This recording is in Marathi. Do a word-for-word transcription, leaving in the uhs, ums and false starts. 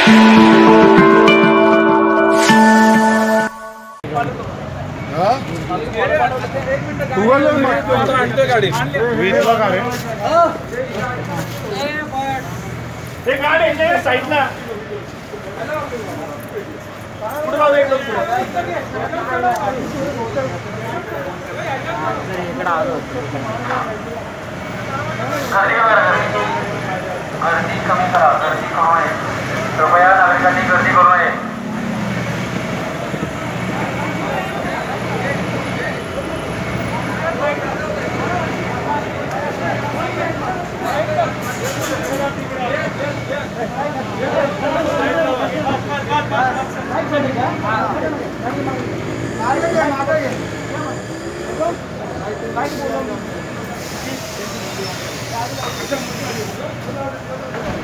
साईडला गर्दी कमी करा, गर्दी करू नये, कृपया नागरिकांनी गर्दी करू नये. Thank you.